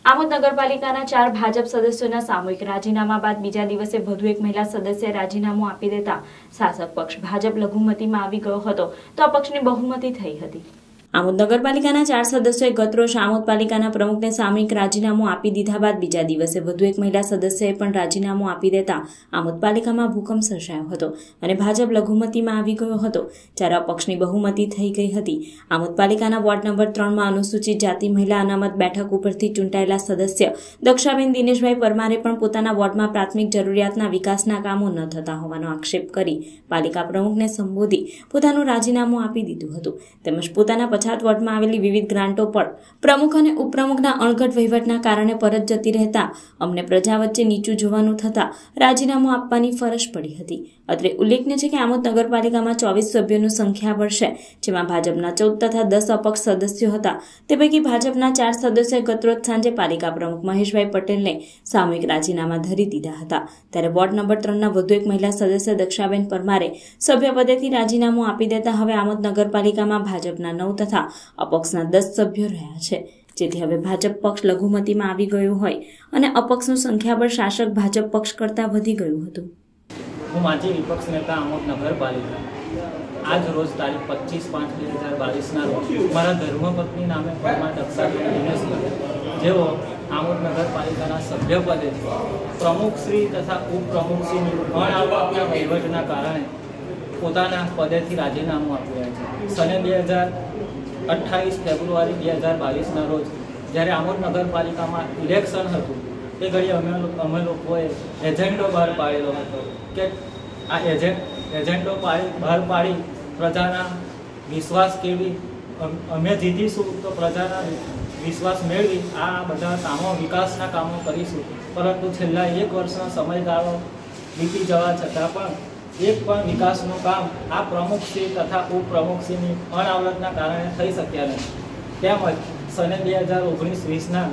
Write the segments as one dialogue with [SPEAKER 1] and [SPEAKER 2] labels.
[SPEAKER 1] આમોદ નગરપાલિકાના 4 ભાજપ સદસ્યોના સામૂહિક રાજીનામા બાદ બીજા દિવસે વધુ એક મહિલા સદસ્યએ રાજીનામું આપી દેતા શાસક પક્ષ ભાજપ લઘુમતીમાં આવી ગયો હતો તો અપક્ષની બહુમતી થઈ હતી। આમોદ નગરપાલિકાના 4 સદસ્યોએ ગતરોજ આમોદ પાલિકાના પ્રમુખને સામૂહિક રાજીનામું આપી દીધા બાદ બીજા દિવસે વધુ એક મહિલા સદસ્યએ પણ રાજીનામું આપી દેતા આમોદ પાલિકામાં ભૂકંપ સર્જાયો હતો અને ભાજપ લઘુમતીમાં આવી ગયો હતો જ્યારે અપક્ષની બહુમતી થઈ ગઈ હતી। આમોદ પાલિકાના વોર્ડ નંબર 3માં અનુસૂચિત જાતિ મહિલા અનામત બેઠક ઉપરથી ચૂંટાયેલા સદસ્ય દક્ષાબેન દિનેશભાઈ પરમારે પણ પોતાના વોર્ડમાં પ્રાથમિક જરૂરિયાતના વિકાસના કામો ન થતા હોવાનો આક્ષેપ કરી પાલિકા પ્રમુખને સંબોધી પોતાનું રાજીનામું આપી દીધું હતું તેમજ પોતાના વોર્ડમાં આવેલી વિવિધ ગ્રાન્ટો પર પ્રમુખ અને ઉપપ્રમુખના અણઘડ વહીવટના કારણે પરત જતી રહેતા અમને પ્રજા વચ્ચે નીચું જોવાનું થતા રાજીનામું આપવાની ફરજ પડી હતી। અત્રે ઉલ્લેખનીય છે કે આમોદ નગરપાલિકામાં 24 સભ્યોનું સંખ્યાબળ છે જેમાં ભાજપના 14 તથા 10 અપક્ષ સદસ્યો હતા। તે પૈકી ભાજપના 4 સદસ્યોએ ગતરોજ સાંજે પાલિકા પ્રમુખ મહેશભાઈ પટેલને સામૂહિક રાજીનામા ધરી દીધા હતા ત્યારે વોર્ડ નંબર 3ના વધુ એક મહિલા સદસ્ય દક્ષાબેન પરમારે સભ્યપદેથી રાજીનામું આપી દેતા હવે આમોદ નગરપાલિકામાં ભાજપના 9 તથા અપક્ષના 10 સભ્યો રહ્યા છે જેથી હવે ભાજપ પક્ષ લઘુમતીમાં આવી ગયું હોય અને અપક્ષનું સંખ્યાબળ શાસક ભાજપ પક્ષ કરતાં વધી ગયું હતું।
[SPEAKER 2] હું માજી વિપક્ષ નેતા આમોદ નગરપાલિકા આજ રોજ તારીખ 25/5/2022ના રોજ મારા ધર્મપત્ની નામે પરમાર દક્ષાબેન દિનેશભાઈ જેઓ આમોદ નગરપાલિકાના સભ્યપદે પ્રમુખશ્રી તથા ઉપપ્રમુખશ્રીની અણઆવકના વહીવટના કારણે પોતાના પદેથી રાજીનામું આપી રહ્યા છે। સને 28 ફેબ્રુઆરી 2022ના રોજ જ્યારે આમોદ નગરપાલિકામાં ઇલેક્શન હતું તે ઘડીએ અમે લોકોએ એજન્ડો બહાર પાડેલો હતો કે આ એજન્ડો બહાર પાડી પ્રજાના વિશ્વાસ કેળવી અમે જીતીશું તો પ્રજાના વિશ્વાસ મેળવી આ બધા કામો વિકાસના કામો કરીશું। પરંતુ છેલ્લા 1 વર્ષનો સમયગાળો વીતી જવા છતાં પણ એક પણ વિકાસનું કામ આ પ્રમુખશ્રી તથા ઉપપ્રમુખશ્રીની અનાવરતના કારણે થઈ શક્યા નથી। તેમજ સને 2019-20ના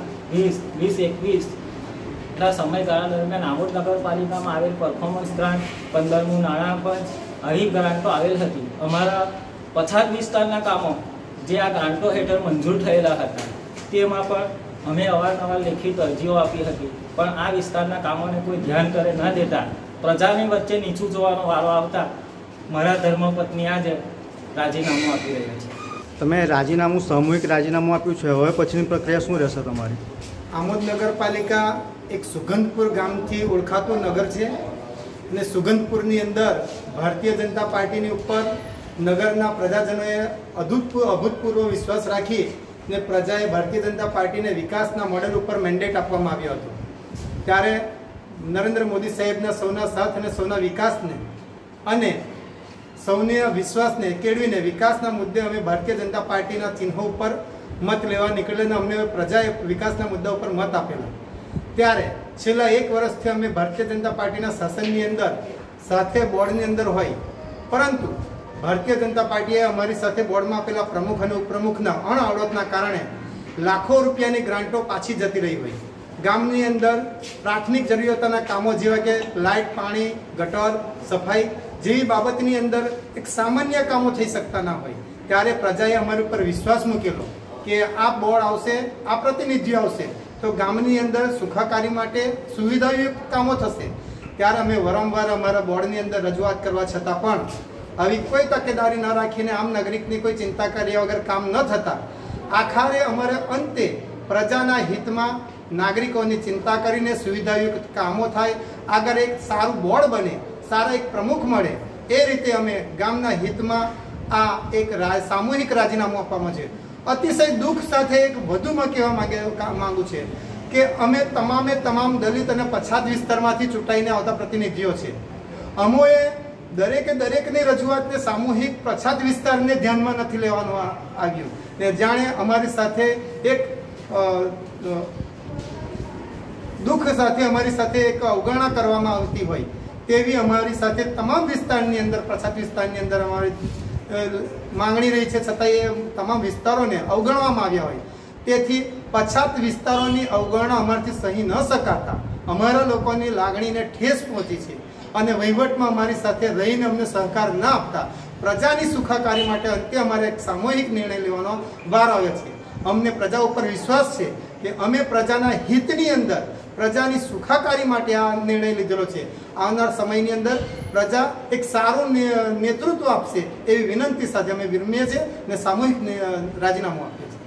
[SPEAKER 2] 20-21ના સમયગાળા દરમિયાન આમોદ નગરપાલિકામાં આવેલ પરફોર્મન્સ ગ્રાન્ટ 15મું નાણાં પંચ આવી ગ્રાન્ટો આવેલ હતી। અમારા પછાત વિસ્તારના કામો જે આ ગ્રાન્ટો હેઠળ મંજૂર થયેલા હતા તેમાં પણ અમે અવારનવાર લેખિત અરજીઓ આપી હતી પણ આ વિસ્તારના કામોને કોઈ ધ્યાન કરે ન દેતા પ્રજાની વચ્ચે નીચું જોવાનો વારો આવતા મારા ધર્મપત્ની આજે રાજીનામું આપી રહ્યા છે।
[SPEAKER 3] તમે રાજીનામું સામૂહિક રાજીનામું આપ્યું છે, હવે પછીની પ્રક્રિયા શું રહેશે તમારી?
[SPEAKER 4] આમોદ નગરપાલિકા એક સુગંધપુર ગામથી ઓળખાતું નગર છે અને સુગંધપુરની અંદર ભારતીય જનતા પાર્ટીની ઉપર નગરના પ્રજાજનોએ અભૂતપૂર્વ વિશ્વાસ રાખી ને પ્રજાએ ભારતીય જનતા પાર્ટીને વિકાસના મોડેલ ઉપર મેન્ડેટ આપવામાં આવ્યો હતો। ત્યારે નરેન્દ્ર મોદી સાહેબના સૌના સાથ અને સૌના વિકાસને અને સૌને વિશ્વાસને કેળવીને વિકાસના મુદ્દે અમે ભારતીય જનતા પાર્ટીના ચિહ્નો ઉપર મત લેવા નીકળેલા અમને પ્રજાએ વિકાસના મુદ્દા ઉપર મત આપેલા। ત્યારે છેલ્લા 1 વર્ષથી અમે ભારતીય જનતા પાર્ટીના શાસનની અંદર સાથે બોર્ડની અંદર હોય પરંતુ ભારતીય જનતા પાર્ટીએ અમારી સાથે બોર્ડમાં આપેલા પ્રમુખ અને ઉપપ્રમુખના અણઆવડતના કારણે લાખો રૂપિયાની ગ્રાન્ટો પાછી જતી રહી હોય। ગામની અંદર પ્રાથમિક જરૂરિયાતોના કામો જેવા કે લાઇટ, પાણી, ગટર, સફાઈ જેવી બાબતની અંદર એક સામાન્ય કામો થઈ શકતા ના હોય ત્યારે પ્રજાએ અમારી ઉપર વિશ્વાસ મૂકેલો કે આ બોર્ડ આવશે, આ પ્રતિનિધિઓ આવશે તો ગામની અંદર સુખાકારી માટે સુવિધાયુક્ત કામો થશે। ત્યારે અમે વારંવાર અમારા બોર્ડની અંદર રજૂઆત કરવા છતાં પણ આવી કોઈ તકેદારી ન રાખીને આમ નાગરિકની કોઈ ચિંતા કર્યા વગર કામ ન થતા આખરે અમારે અંતે પ્રજાના હિતમાં નાગરિકોની ચિંતા કરીને સુવિધાયુક્ત કામો થાય, આગળ એક સારું બોર્ડ બને, સારા એક પ્રમુખ મળે એ રીતે અમે ગામના હિતમાં આ એક સામૂહિક રાજીનામું આપવામાં છે। અતિશય દુઃખ સાથે એક વધુમાં કહેવા માંગુ છે કે અમે તમામ દલિત અને પછાત વિસ્તારમાંથી ચૂંટાઈને આવતા પ્રતિનિધિઓ છે। અમોએ દરેકની રજૂઆતને સામૂહિક પછાત વિસ્તારને ધ્યાનમાં નથી લેવાનું આવ્યું ને જાણે અમારી સાથે એક દુઃખ સાથે અમારી સાથે એક અવગણના કરવામાં આવતી હોય તેવી અમારી સાથે તમામ વિસ્તારની અંદર પછાત વિસ્તારની અંદર અમારી માંગણી રહી છે છતાં એ તમામ વિસ્તારોને અવગણવામાં આવ્યા હોય। તેથી પછાત વિસ્તારોની અવગણના અમારાથી સહી ન શકાતા અમારા લોકોની લાગણીને ઠેસ પહોંચી છે અને વહીવટમાં અમારી સાથે રહીને અમને સહકાર ન આપતા પ્રજાની સુખાકારી માટે અંતે અમારે એક સામૂહિક નિર્ણય લેવાનો વાર આવ્યો છે। અમને પ્રજા ઉપર વિશ્વાસ છે કે અમે પ્રજાના હિતની અંદર, પ્રજાની સુખાકારી માટે આ નિર્ણય લીધેલો છે. આવનાર સમયની અંદર પ્રજા એક સારું નેતૃત્વ આપશે એવી વિનંતી સાથે અમે વિરમીએ છીએ અને સામૂહિક રાજીનામું આપીએ છીએ.